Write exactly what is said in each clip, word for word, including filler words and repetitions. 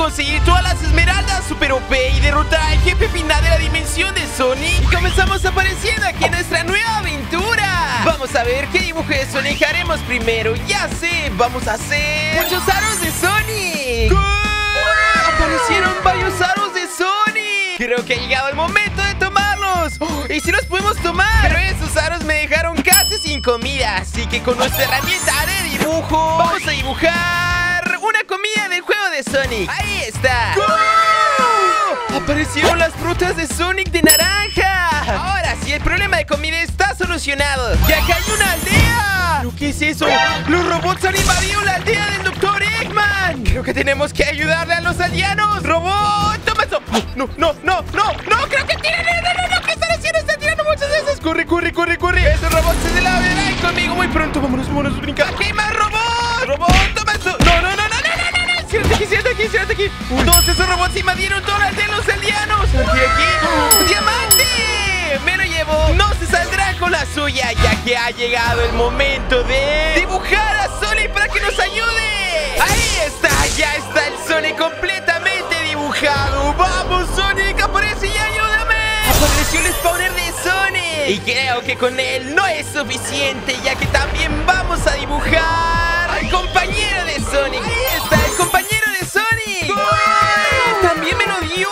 conseguir todas las esmeraldas super O P y derrotar al jefe final de la dimensión de Sonic. Y comenzamos apareciendo aquí en nuestra nueva aventura. Vamos a ver qué dibujo de Sonic haremos primero. Ya sé, vamos a hacer muchos aros de Sonic. ¿Qué? Aparecieron varios aros de Sonic. Creo que ha llegado el momento de tomarlos. Oh, y si los podemos tomar. Pero esos aros me dejaron casi sin comida. Así que con nuestra herramienta de dibujo vamos a dibujar una comida del juego de Sonic. Ahí está. ¡Oh! Aparecieron las frutas de Sonic de naranja. Ahora sí, el problema de comida está solucionado. ¡Y acá hay una aldea! ¿Pero qué es eso? ¡Los robots han invadido la aldea del doctor Eggman! Creo que tenemos que ayudarle a los aldeanos. ¡Robot! ¡Toma eso! ¡No, no, no, no! ¡No! ¡Creo que tiran! ¡No, no, no! ¿Qué están haciendo? ¡Están tirando muchas veces! ¡Corre, corre, corre, corre! ¡Esos robots se la verán conmigo muy pronto! ¡Vámonos, vámonos, brinca! ¡Aquí hay más robots! ¡Robot! ¡Toma eso! ¡No, no, no, no, no, no, no! ¡Siéntate aquí, siéntate aquí, siéntate aquí! Uy. Todos esos robots invadieron toda la aldea de los aldeanos. ¡Aquí, aquí! ¡Oh! ¡Diamante! ¡Me lo llevo! ¡No se saldrá con la suya! Ya que ha llegado el momento de dibujar a Sonic para que nos ayude. ¡Ahí está! ¡Ya está el Sonic completamente dibujado! ¡Vamos, Sonic! ¡Aparece y ayúdame! ¡Apareció el spawner de Sonic! Y creo que con él no es suficiente, ya que también vamos a dibujar al compañero de Sonic. ¡Ahí está! ¡El compañero de Sonic! ¡Oh! ¡También me lo dio!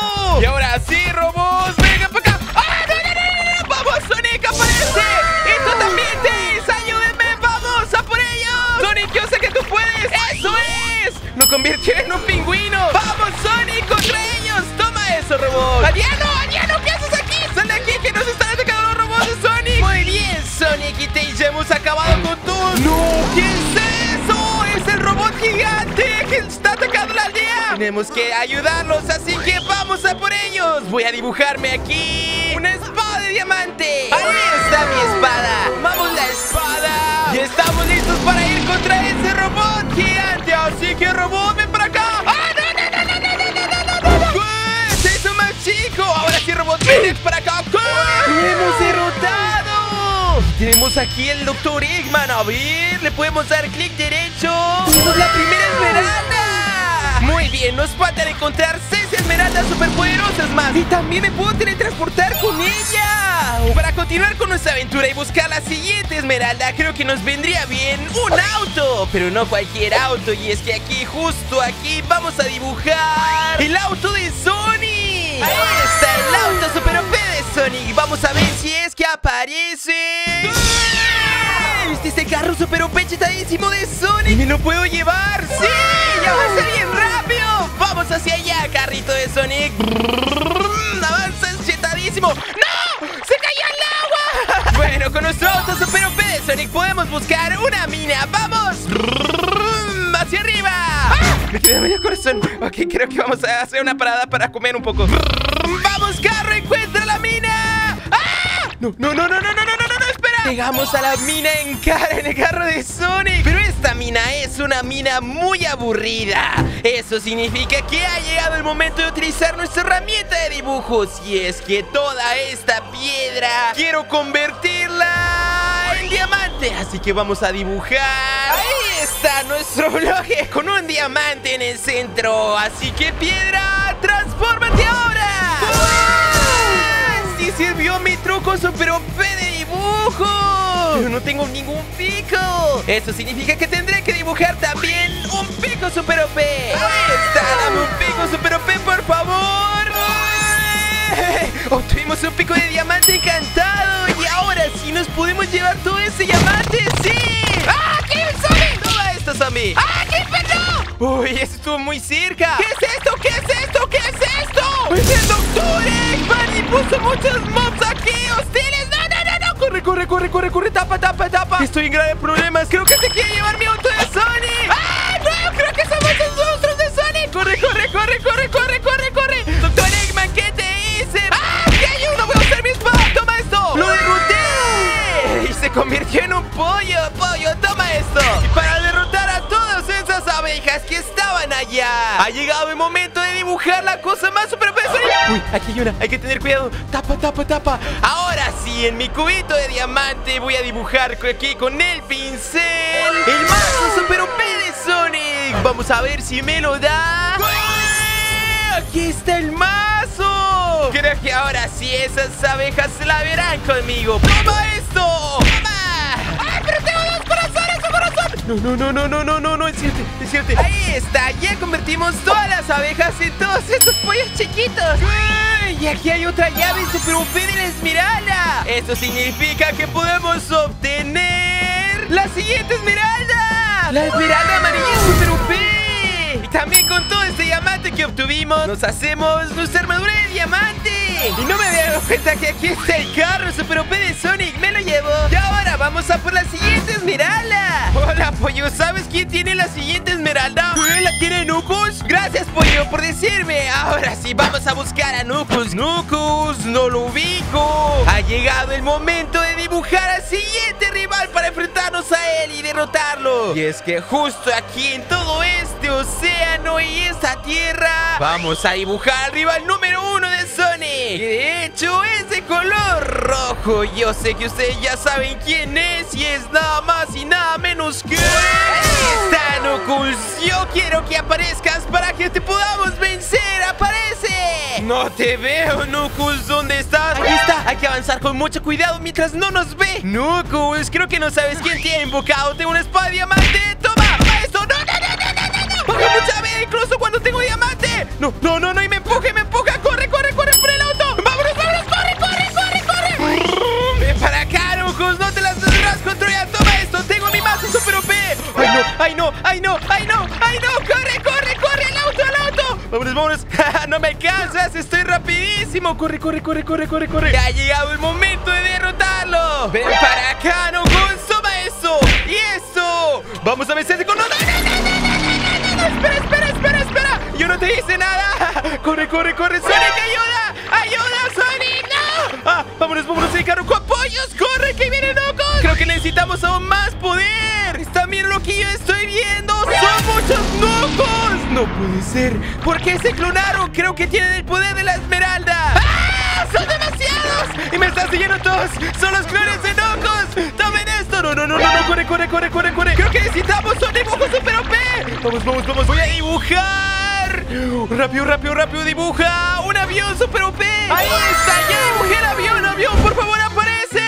Y ahora sí, robots, venga para acá. ¡Ah, no, no, no, no! ¡Vamos, Sonic, aparece! ¡Y tú también, Tails! ¡Ayúdenme! ¡Vamos, a por ellos! Sonic, yo sé que tú puedes. ¡Eso es! ¡Lo convirtió en un pingüino! ¡Vamos, Sonic, contra ellos! ¡Toma eso, robot! ¡Adiano, Adiano! ¿Qué haces aquí? ¡Sal de aquí, que nos están atacando los robots de Sonic! Muy bien, Sonic y Tails, ya hemos acabado con todos. ¡No! ¿Qué es eso? ¡Es el robot gigante que está atacando la aldea! Tenemos que ayudarlos, así que vamos a por ellos. Voy a dibujarme aquí una espada de diamante. Ahí está mi espada. Tomamos la espada y estamos listos para ir contra ese robot gigante. Así que, robot, ven para acá. ¡Ah, no, no, no, no, no, no, no, no, no! ¿Qué? ¡Se hizo más chico! Ahora sí, robot, ven para acá. ¿Qué? ¡Lo hemos derrotado! Tenemos aquí el doctor Eggman. A ver, le podemos dar clic derecho. ¡Tenemos la primera esmeralda! Muy bien, nos faltan encontrar seis esmeraldas superpoderosas más. Y también me puedo teletransportar con ella. Para continuar con nuestra aventura y buscar la siguiente esmeralda, creo que nos vendría bien un auto. Pero no cualquier auto. Y es que aquí, justo aquí, vamos a dibujar el auto de Sonic. Ahí está el auto super O P de Sonic. Vamos a ver si es que aparece. Este es el carro super O P chetadísimo de Sonic. ¿Y me lo puedo llevar? ¡Sí! ¡Ya va a ser bien rápido! ¡Vamos hacia allá, carrito de Sonic! ¡Avanza chetadísimo! ¡No! ¡Se cayó al agua! Bueno, con nuestro auto super O P de Sonic podemos buscar una mina. ¡Vamos! ¡Hacia arriba! ¡Ah! Me quedé medio corazón. Ok, creo que vamos a hacer una parada para comer un poco. ¡Vamos, carro! ¡Encuentra la mina! ¡Ah! No, no, no, no, no, no, no, no, no, espera. Llegamos a la mina en cara en el carro de Sonic. Pero esta mina es una mina muy aburrida. Eso significa que ha llegado el momento de utilizar nuestra herramienta de dibujos. Y es que toda esta piedra quiero convertirla en diamante. Así que vamos a dibujar. Ahí está nuestro bloque con un diamante en el centro. Así que, piedra, transfórmate ahora. ¡Oh! ¡Sí sirvió mi truco super O P de dibujo! Pero no tengo ningún pico. Eso significa que tendré que dibujar también un pico super O P. Ahí está, dame un pico super O P, por favor. Obtuvimos un pico de diamante encantado. Y ahora sí nos podemos llevar todo ese diamante. ¡Sí! ¡Ah! ¿Qué es Sonic? Toma esto, zombie. ¡Ah! ¿Qué pasó? Uy, eso estuvo muy cerca. ¿Qué es esto? ¿Qué es esto? ¿Qué es esto? ¡Es el doctor Eggman! Y puso muchos mobs aquí hostiles. ¡No, no, no, no! ¡Corre, corre, corre, corre, corre! ¡Tapa, tapa, tapa! Estoy en graves problemas. Creo que se quiere llevar mi auto de Sonic. ¡Ah! ¡No! ¡Creo que somos los monstruos de Sonic! ¡Corre, corre, corre, corre, corre, corre, corre! ¡Doctor Eggman, qué te hice! ¡Ah! ¿Qué ayuda? ¡Voy a usar mi espada! ¡Toma esto! ¡Lo derroté! Y se convirtió en un pollo. ¡Pollo, toma esto! Y para derrotar a todas esas abejas que estaban allá, ha llegado el momento de dibujar la cosa más super pesada. Uy, aquí hay una, hay que tener cuidado. Tapa, tapa, tapa. Ahora sí, en mi cubito de diamante voy a dibujar aquí con el pincel el mazo super O P de Sonic. Vamos a ver si me lo da. ¡Aquí está el mazo! Creo que ahora sí esas abejas se la verán conmigo. ¡Toma esto! ¡Toma! ¡Ay, pero tengo dos corazones, un corazón! No, no, no, no, no, no, no, no, es cierto, es cierto. Ahí está, ya convertimos todas las abejas en todos estos pollos chiquitos. ¡Ay! Y aquí hay otra llave super U P de la esmeralda. Esto significa que podemos obtener la siguiente esmeralda. La esmeralda amarilla super U P. Y también con todo este diamante que obtuvimos, nos hacemos nuestra armadura de diamante. Y no me había dado cuenta que aquí está el carro super O P de Sonic. Me lo llevo. Y ahora vamos a por la siguiente esmeralda. Hola, pollo. ¿Sabes quién tiene la siguiente esmeralda? ¿Eh? ¿La tiene Knuckles? Gracias, pollo, por decirme. Ahora sí, vamos a buscar a Knuckles. Knuckles, no lo ubico. Ha llegado el momento de dibujar al siguiente rival para enfrentarnos a él y derrotarlo. Y es que justo aquí en todo este océano y esta tierra vamos a dibujar al rival número uno de Sonic. Que de hecho es de color rojo. Yo sé que ustedes ya saben quién es. Y es nada más y nada menos que... ¡Ahí está, Knuckles! Yo quiero que aparezcas para que te podamos vencer. ¡Aparece! No te veo, Knuckles. ¿Dónde estás? Ahí está. Hay que avanzar con mucho cuidado mientras no nos ve. Knuckles, creo que no sabes quién te ha invocado. Tengo una espada de diamante. ¡Toma! ¡Toma esto! ¡No, no, no, no, no, no! ¡Baja mucha vida incluso cuando tengo diamante! ¡No, no, no, no! ¡Y me empuja, me empuja! ¡Corre, corre, corre por el auto! ¡Vámonos, vámonos! ¡Corre, corre, corre, corre! ¡Ven para acá, Knuckles! ¡No te las tendrás contra ella! ¡Toma esto! ¡Tengo mi mazo super O P! ¡Ay, no! ¡Ay, no! ¡Ay, no! ¡Ay, no! ¡Ay, no! ¡Corre, corre, corre! ¡El auto, el auto! ¡Vámonos, vámonos! ¡No me alcanzas! ¡Estoy rapidísimo! ¡Corre, corre, corre, corre, corre, corre! ¡Ya ha llegado el momento de derrotarlo! ¡Ven para acá, Knuckles! ¡Toma eso! ¡Y eso! ¡Vamos a vencerse con... ¡No, no, no, no, no, no, no, no! ¡Espera, espera, espera, espera! ¡Yo no te hice nada! ¡Corre, corre, corre! ¡Sonic, ayuda! ¡Ayuda, Sonic! ¡No! ¡Ah! ¡Vámonos, vámonos en carro con pollos! ¡Corre, que viene Knuckles! Creo que necesitamos aún más poder. ¿Están viendo lo que yo estoy viendo? ¡Son muchos Knuckles! ¡No puede ser! ¿Por qué se clonaron? Creo que tienen el poder de la esmeralda. ¡Ah! ¡Son demasiados! ¡Y me están siguiendo todos! ¡Son los clones de Knuckles! ¡Tomen esto! ¡No, no, no, no! no. ¡Corre, corre, corre, corre, corre! ¡Creo que necesitamos un dibujo super O P! ¡Vamos, vamos, vamos! ¡Voy a dibujar! ¡Rápido, rápido, rápido! ¡Dibuja! ¡Un avión super O P! ¡Ahí está! ¡Ya dibujé el avión! ¡Avión, por favor, aparece!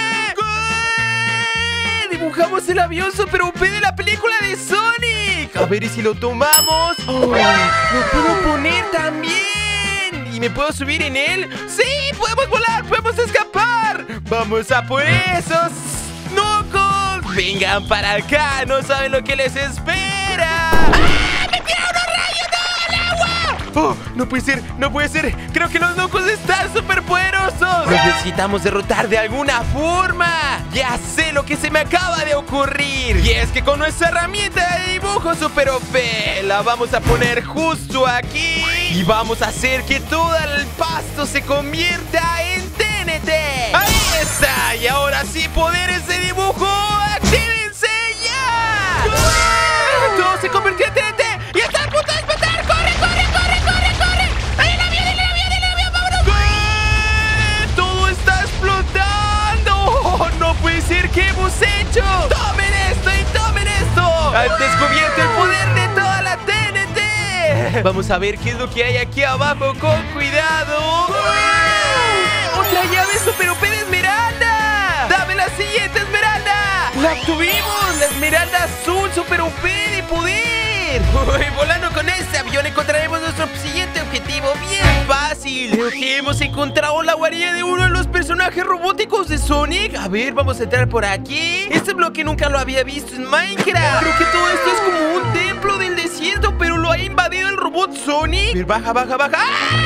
Dibujamos el avión super O P de la película de Sonic. A ver, ¿y si lo tomamos? ¡Oh! ¡Lo puedo poner también! ¿Y me puedo subir en él? ¡Sí! ¡Podemos volar! ¡Podemos escapar! ¡Vamos a por esos Knuckles! ¡Vengan para acá! ¡No saben lo que les espera! ¡Ah! ¡Me tiraron unos rayos! ¡No! ¡Al agua! ¡Oh! ¡No puede ser! ¡No puede ser! ¡Creo que los Knuckles están súper poderosos! ¡Los necesitamos derrotar de alguna forma! ¡Ya sé lo que se me acaba de ocurrir! Y es que con nuestra herramienta de dibujo super O P la vamos a poner justo aquí y vamos a hacer que todo el pasto se convierta en T N T. ¡Ahí está! Y ahora sí, poderes de dibujo, ¡actívense ya! ¡Ah! ¡Todo se convirtió en T N T! ¡Y está a punto de explotar! ¡Corre, corre, corre, corre, corre! ¡Ahí el avión, el avión, el avión! ¡Vámonos! ¡Ah! ¡Todo está explotando! ¡Oh, no puede ser! ¿Qué hemos hecho? ¡Tomen esto y tomen esto! ¡Han descubierto el poder de toda la T N T! Vamos a ver qué es lo que hay aquí abajo. ¡Con cuidado! ¡Ah! ¡Otra llave super O P de esmeralda! ¡Dame la siguiente esmeralda! ¡La obtuvimos! ¡La esmeralda azul super O P de poder! Uy, volando con este avión encontraremos nuestro siguiente objetivo bien fácil. Creo que hemos encontrado la guarida de uno de los personajes robóticos de Sonic. A ver, vamos a entrar por aquí. Este bloque nunca lo había visto en Minecraft. Creo que todo esto es como un templo del desierto, pero lo ha invadido el robot Sonic. A ver, baja, baja, baja.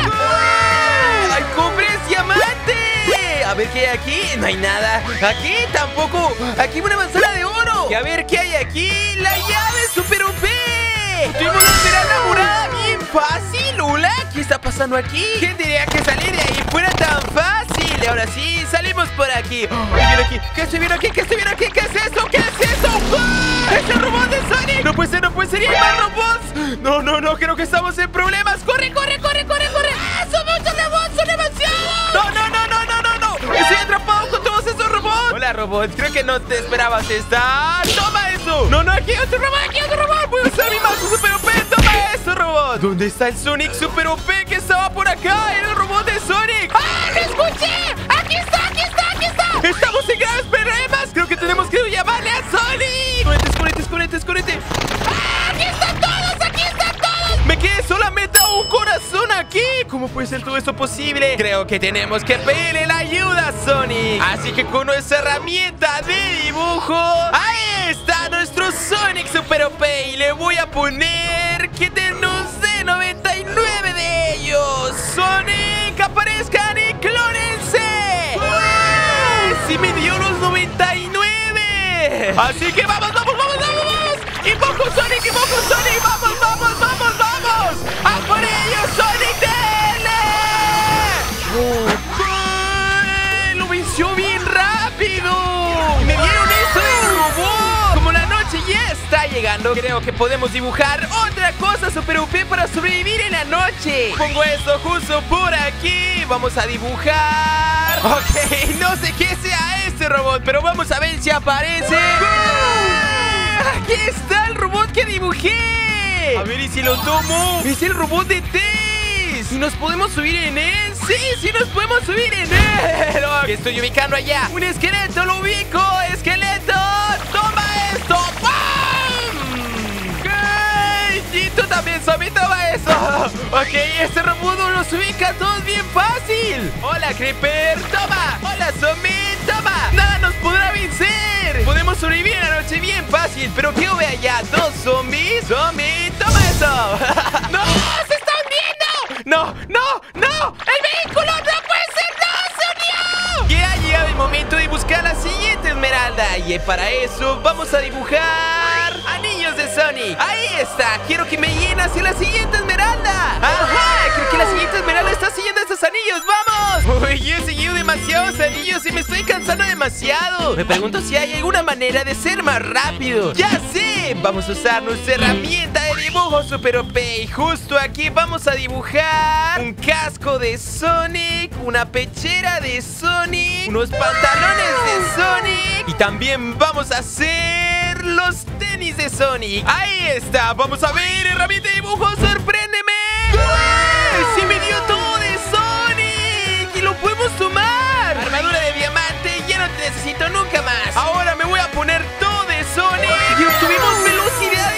¡Ah! ¡Hay cofres diamante! A ver qué hay aquí. No hay nada. Aquí tampoco. Aquí una manzana de oro. Y a ver qué hay aquí. La llave super O P. Tuvimos una esmeralda morada bien fácil. Hola, ¿qué está pasando aquí? ¿Quién diría que salir de ahí fuera tan fácil? Ahora sí, salimos por aquí. Oh, ¿qué viene aquí? ¿Qué estoy viendo aquí? ¿Qué estoy viendo aquí? ¿Qué es eso? ¿Qué es eso? ¡Oh! ¡Es el robot de Sonic! No puede ser, no puede ser. ¿Y hay más robots? No, no, no, creo que estamos en problemas. ¡Corre, corre, corre, corre, corre! ¡Ah, son muchos robots! ¡Son demasiados! ¡No, no, no, no, no, no, no! ¡Estoy atrapado con todos esos robots! Hola, robot. Creo que no te esperabas esta. ¡Toma eso! No, no, aquí hay otro robot, aquí hay otro robot. Voy a usar mi mazo super O P. ¡Toma eso, robot! ¿Dónde está el Sonic Super O P que estaba por acá? ¡Era el robot de Sonic! ¡Ah, lo escuché! ¡Aquí está, aquí está, aquí está! ¡Estamos en graves problemas! Creo que tenemos que llamarle a Sonic. ¡Conecte, conecte, conecte, conecte! ¡Ah, aquí están todos! ¡Aquí están todos! ¡Me quedé solamente a un corazón aquí! ¿Cómo puede ser todo esto posible? Creo que tenemos que pedirle la ayuda a Sonic. Así que con nuestra herramienta de dibujo, ahí está nuestro Sonic Super O P. Y le voy a poner que te nos dé noventa y nueve de ellos. Sonic, aparezcan y clónense. ¡Uy! ¡Sí me dio los noventa y nueve! Así que vamos, vamos, vamos, vamos, vamos. Invoco Sonic, invoco Sonic. Vamos, vamos, vamos, vamos. ¡A por ellos, Sonic! ¡Dele! ¡Oh! ¡Lo venció bien rápido! ¡Me dieron eso del robot! Como la noche ya está llegando, creo que podemos dibujar otra cosa super O P para sobrevivir en la noche. Pongo esto justo por aquí. Vamos a dibujar. Ok, no sé qué sea este robot, pero vamos a ver si aparece. ¡Oh! ¡Aquí está el robot que dibujé! A ver, ¿y si lo tomo? ¡Es el robot de Tails! ¿Y nos podemos subir en él? ¡Sí, sí nos podemos subir en él! ¿Qué estoy ubicando allá? ¡Un esqueleto! ¡Lo ubico! ¡Esqueleto! ¡Toma esto! ¡Pam! ¿Qué? Y tú también, Zombie, toma eso. Ok, este robot los ubica todos bien fácil. ¡Hola, Creeper! ¡Toma! ¡Hola, Zombie! ¡Toma! ¡Nada nos podrá vencer! Podemos sobrevivir en la noche bien fácil. Pero ¿qué ve allá? ¿Dos zombies? ¡Zombie! ¡Toma eso! ¡No! ¡Se está hundiendo! ¡No! ¡No! ¡No! ¡El vehículo no puede ser! ¡No! ¡Se hundió! Ya ha llegado el momento de buscar la siguiente esmeralda. Y para eso vamos a dibujar anillos de Sonic. Ahí está. Quiero que me llenen hacia la siguiente esmeralda. ¡Ajá! Creo que la siguiente esmeralda está siguiendo estos anillos. ¡Vamos! Uy, yo he seguido demasiados anillos y me estoy cansando demasiado. Me pregunto si hay alguna manera de ser más rápido. ¡Ya sé! Vamos a usar nuestra herramienta de dibujo Super O P. Y justo aquí vamos a dibujar un casco de Sonic, una pechera de Sonic, unos pantalones de Sonic y también vamos a hacer los tenis de Sonic. Ahí está. Vamos a ver, herramienta de dibujo, sorpréndeme. ¡Uy! ¡Sí me dio todo de Sonic! ¡Y lo podemos tomar! Armadura de diamante, ya no te necesito nunca más. Ahora me voy a poner todo de Sonic y obtuvimos velocidad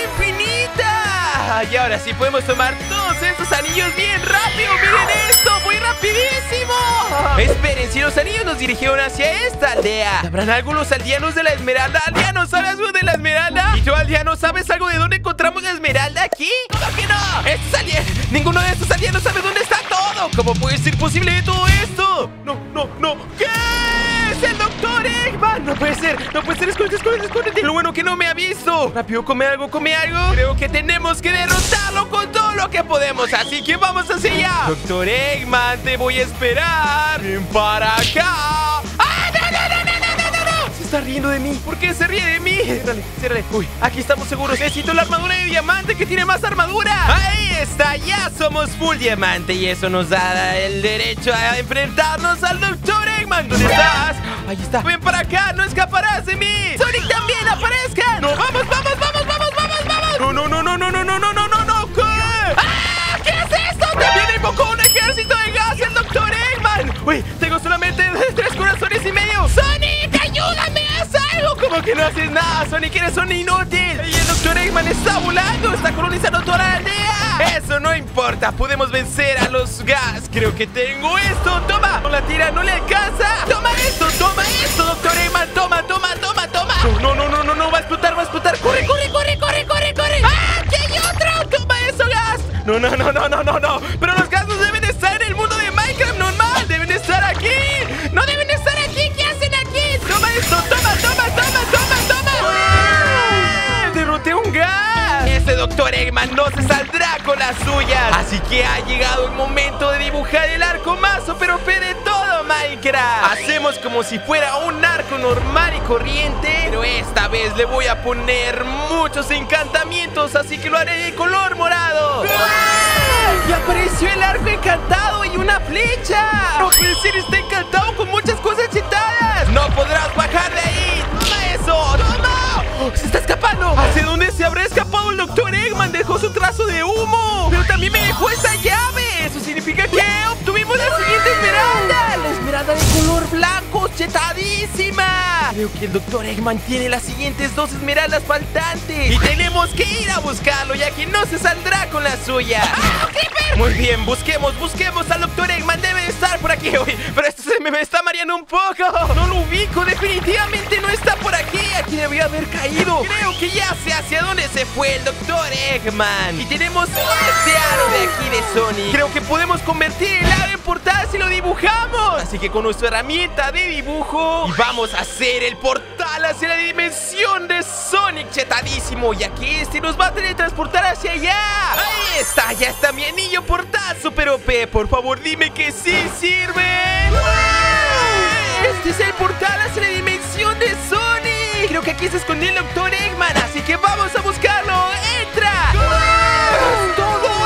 infinita. Y ahora sí podemos tomar todos estos anillos bien rápido. ¡Miren esto! ¡Voy rapidísimo! Esperen, si los anillos nos dirigieron hacia esta aldea, ¿habrán algunos aldeanos de la esmeralda? ¿Aldeano, sabes algo de la esmeralda? ¿Y tú, aldeano, sabes algo de dónde encontramos la esmeralda aquí? ¿Cómo que no? Estos aldeanos, ninguno de estos aldeanos sabe dónde está todo. ¿Cómo puede ser posible de todo esto? No, no, no. ¿Qué? ¡Es el doctor Eggman! No puede ser, no puede ser. Escóndete, escóndete, escóndete. Lo bueno que no me ha visto. Rápido, come algo, come algo. Creo que tenemos que derrotarlo con todo lo que podemos. Así que vamos hacia allá. Doctor Eggman, te voy a esperar. Ven para acá. ¡Ah, no, no, no, no, no, no, no! Se está riendo de mí. ¿Por qué se ríe de mí? Ciérrale, ciérrale. Uy, aquí estamos seguros. Necesito la armadura de diamante que tiene más armadura. Ahí está, ya somos full diamante. Y eso nos da el derecho a enfrentarnos al doctor Eggman. ¿Dónde estás? Ahí está. Ven para acá, no escaparás de mí. Sonic también, aparezcan. No, vamos, vamos, vamos, vamos, vamos, vamos. No, no, no, no, no, no, no, no, no, no, no. ¿Qué? ¡Ah! ¿Qué es esto? También invocó un ejército de gas el doctor Eggman. Uy, tengo solamente tres corazones y medio. ¡Sonic, ayúdame! ¡Haz algo! ¿Cómo que no haces nada, Sonic? Eres un inútil. Y el doctor Eggman está volando. Está colonizando toda la aldea. Eso no importa. Podemos vencer a los gas. Creo que tengo esto. Toma. No la tira, no le alcanza. Toma esto, toma esto, doctor Eggman. Toma, toma, toma, toma. No, no, no, no, no. Va a explotar, va a explotar. Corre, corre, corre, corre, corre, corre. ¡Ah! ¡Aquí hay otro! Toma eso, gas. No, no, no, no, no, no, no. Pero los gas no deben estar en el mundo de Minecraft normal. Deben estar aquí. No deben estar aquí. ¿Qué hacen aquí? Toma esto. Toma, toma, toma, toma, toma. ¡Ah! Derroté un gas. Ese doctor Eggman no se saldrá con las suyas. Así que ha llegado el momento de dibujar el arco más Super O P de todo Minecraft. Hacemos como si fuera un arco normal y corriente, pero esta vez le voy a poner muchos encantamientos, así que lo haré de color morado. ¡Ah! Y apareció el arco encantado y una flecha. No puede ser, está encantado con muchas cosas chetadas. No podrás bajar de ahí. Toma eso, toma. Oh, se está escapando. ¿Hacia dónde se habrá escapado el doctor Eggman? Dejó su trazo de humo. Pero también me Creo que el doctor Eggman tiene las siguientes dos esmeraldas faltantes y tenemos que ir a buscarlo, ya que no se saldrá con la suya. ¡Ah, Creeper! Muy bien, busquemos, busquemos al doctor Eggman. Debe de estar por aquí hoy, pero esto se me está mareando un poco. No lo ubico, definitivamente no está por aquí. Aquí debería haber caído. Creo que ya sé hacia dónde se fue el doctor Eggman. Y tenemos este aro de aquí de Sonic. Creo que podemos convertir el aro en portal si lo dibujamos. Así que con nuestra herramienta de dibujo y vamos a hacer el portal hacia la dimensión de Sonic chetadísimo, ya que este nos va a teletransportar hacia allá. Ahí está, ya está mi anillo portal super O P. Por favor, dime que sí sirve. Este es el portal hacia la dimensión de Sonic. Creo que aquí se escondió el doctor Eggman, así que vamos a buscarlo. ¡Entra! ¡Es todo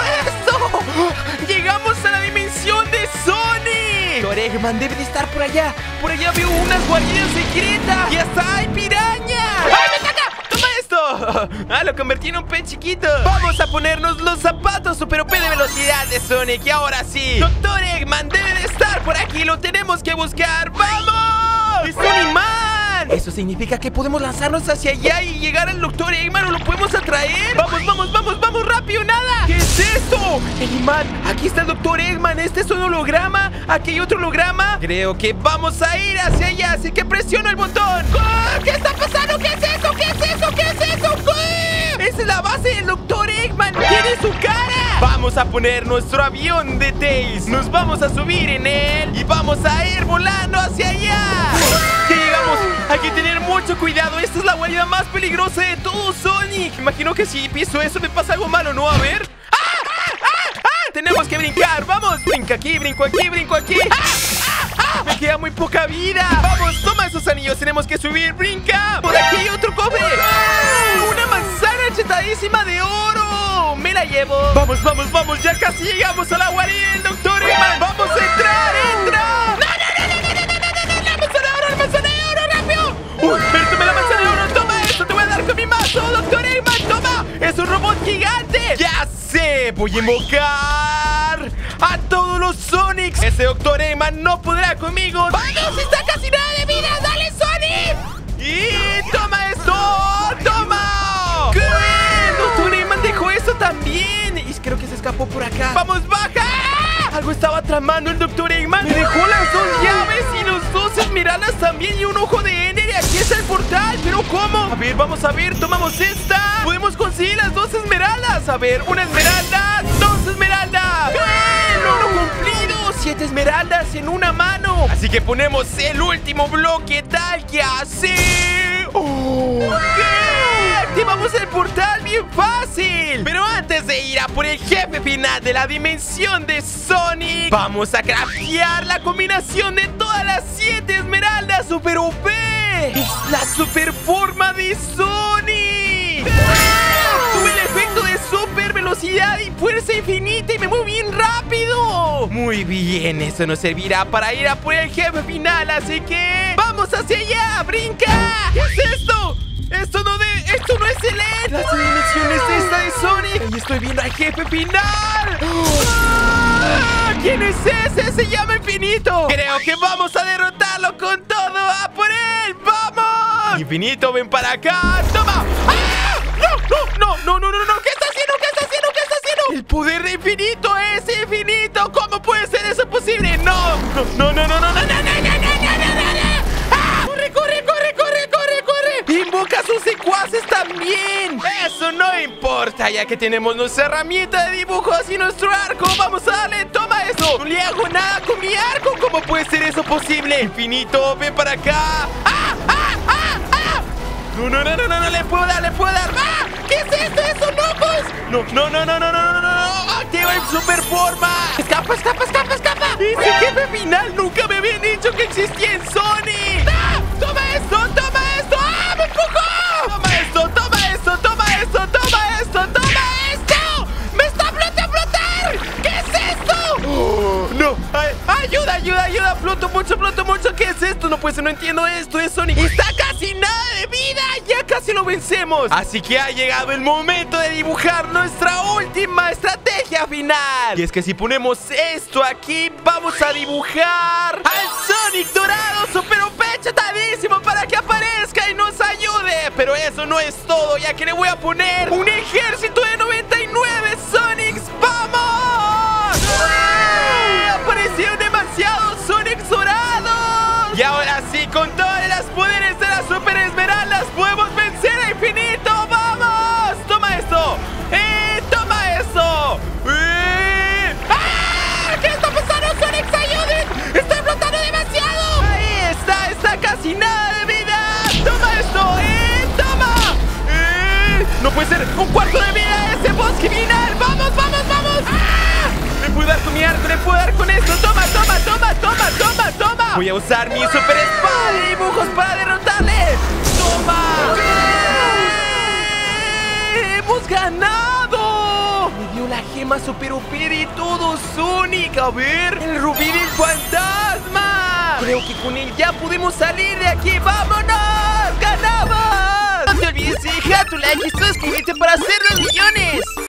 esto! ¡Llegamos a la dimensión de Sonic! Doctor Eggman debe de estar por allá. Por allá veo unas guaridas secretas. ¡Y hasta hay pirañas! ¡Ay, me ataca! ¡Toma esto! Ah, lo convertí en un pez chiquito. Vamos a ponernos los zapatos super O P de velocidad de Sonic. Y ahora sí, doctor Eggman debe de estar por aquí. Lo tenemos que buscar. ¡Vamos! ¡Es un imán! Eso significa que podemos lanzarnos hacia allá y llegar al doctor Eggman. ¿O lo podemos atraer? ¡Vamos, vamos, vamos, vamos! ¡Rápido! ¡Nada! ¿Qué es esto? El imán. Aquí está el doctor Eggman. Este es un holograma. Aquí hay otro holograma. Creo que vamos a ir hacia allá, así que presiono el botón. ¿Qué está pasando? ¿Qué es eso? ¿Qué es eso? ¿Qué es eso? ¿Qué? Esa es la base del doctor Eggman. ¡Tiene su cara! Vamos a poner nuestro avión de Tails. Nos vamos a subir en él y vamos a ir volando hacia allá. ¡Ya llegamos! Hay que tener mucho cuidado. Esta es la guarida más peligrosa de todo Sonic. Imagino que si piso eso me pasa algo malo, ¿no? A ver. ¡Ah! ¡Ah! ¡Ah! ¡Ah! Tenemos que brincar. ¡Vamos! Brinca aquí, brinco aquí, brinco aquí. ¡Ah! ¡Ah! ¡Ah! Me queda muy poca vida. Vamos, toma esos anillos. Tenemos que subir. ¡Brinca! Por aquí hay otro cobre. ¡Ah! ¡Una manzana chetadísima de oro! Me la llevo. Vamos, vamos, vamos. Ya casi llegamos a la guarida del doctor Eggman. ¡Vamos a entrar! ¡Entra! ¡No, no, no, no, no, no, no, no! ¡La manzana de oro, la manzana de oro! ¡Rápido! ¡Uy! ¡Pero tome la manzana de oro! ¡Toma esto! ¡Te voy a dar con mi mazo, doctor Eggman! ¡Toma! ¡Es un robot gigante! ¡Ya sé! Voy a invocar a todos los Sonics. Ese doctor Eggman no podrá conmigo. ¡Vamos! ¡Está casi nada de vida! ¡Dale, Sonic! ¡Y toma esto! ¡Toma! ¿Qué? El doctor Eggman dejó eso también. Y creo que se escapó por acá. ¡Vamos, baja! Algo estaba tramando el doctor Eggman. Me dejó las dos llaves y los dos esmeraldas también y un ojo de Ender. Y aquí está el portal. ¿Pero cómo? A ver, vamos a ver. Tomamos esta. Podemos conseguir las dos esmeraldas. A ver, una esmeralda, dos esmeraldas. ¿Qué? ¡Logro cumplido! Siete esmeraldas en una mano. Así que ponemos el último bloque tal que así. ¡Oh! ¿Qué? Activamos el portal bien fácil. Pero antes de ir a por el jefe final de la dimensión de Sonic, vamos a craftear la combinación de todas las siete esmeraldas super O P. ¡Es la super forma de Sonic! ¡Ah! ¡Tuve el efecto de super velocidad y fuerza infinita y me muevo bien rápido! Muy bien, eso nos servirá para ir a por el jefe final, así que ¡vamos hacia allá! ¡Brinca! ¿Qué es esto? Esto no de... Esto no es el End. Las dimensiones de esta de Sonic. Y estoy viendo al jefe final. ¡Ah! ¿Quién es ese? Se llama Infinito. Creo que vamos a derrotarlo con todo. ¡A por él! ¡Vamos! Infinito, ven para acá. ¡Toma! ¡Ah! ¡No! ¡No! ¡No! ¡No! ¡No! ¡No! ¿Qué está haciendo? ¿Qué está haciendo? ¿Qué está haciendo? El poder de Infinito es infinito. ¿Cómo puede ser eso posible? ¡No! ¡No! ¡No! ¡No! ¡No! ¡No! ¡No! ¡No! ¡No! ¡No! ¡Ah! ¡Corre! ¡Corre! ¡Corre! ¡Corre! ¡Corre! ¡Corre! ¡Invoca a sus secuaces también! Eso no importa, ya que tenemos nuestra herramienta de dibujos y nuestro arco. ¡Vamos a darle! ¡Toma eso! ¡No le hago nada con mi arco! ¿Cómo puede ser eso posible? Infinito, ven para acá. ¡Ah! ¡Ah! ¡Ah! ¡Ah! No, no, no, no, no, no, le puedo dar, le puedo dar. ¡Ah! ¿Qué es esto? ¿Eso locos? No, no, no, no, no, no, no, no. Activa en super forma. Escapa, escapa, escapa, escapa. Ese jefe final nunca me habían dicho que existía en Sonic. ¡Ah! ¡Toma esto! ¡Toma esto! ¡Ah! ¡Me empujó! ¡Toma esto! ¡Toma esto! ¡Toma esto! ¡Toma esto! ¡Toma esto! ¡Me está a flotar, a flotar! ¿Qué es esto? Oh, no. Ay, ayuda, ayuda, ayuda. Floto mucho, floto mucho. ¿Qué es esto? No puede ser, no entiendo esto. Es Sonic. Está casi nada de vida. Ya casi lo vencemos. Así que ha llegado el momento de dibujar nuestra última estrategia estrategia final. Y es que si ponemos esto aquí, vamos a dibujar al Sonic dorado super O P chetadísimo para que aparezca y nos ayude. Pero eso no es todo, ya que le voy a poner un ejército de noventa y nueve Sonics. ¡Vamos! ¡Sí! Aparecieron demasiados Sonics dorados. Y ahora sí, con todas las poderes de las Super Esmeraldas podemos vencer a infinito. ¡Vamos! ¡Toma esto! ¡Eh! ¡Toma eso! ¡Eh! ¡Ah! ¿Qué está pasando, Sonic? ¡Ayuden! ¡Estoy flotando demasiado! ¡Ahí está! ¡Está casi nada de vida! ¡Toma esto! ¡Eh! ¡Toma! ¡Eh! ¡No puede ser! ¡Un cuarto de vida! ¡Ese boss criminal! ¡Vamos, vamos, vamos! ¡Ah! ¡Le puedo dar con mi arco! ¡Le puedo dar con esto! ¡Toma, toma, toma, toma, toma, toma! Voy a usar mi super espada de dibujos para derrotarle. ¡Toma! ¡Eh! ¡Hemos ganado! Me dio la gema super O P de todo Sonic. A ver, el rubí del fantasma. Creo que con él ya podemos salir de aquí. ¡Vámonos! ¡Ganamos! No te olvides de dejar tu like y suscribirte para hacer los millones.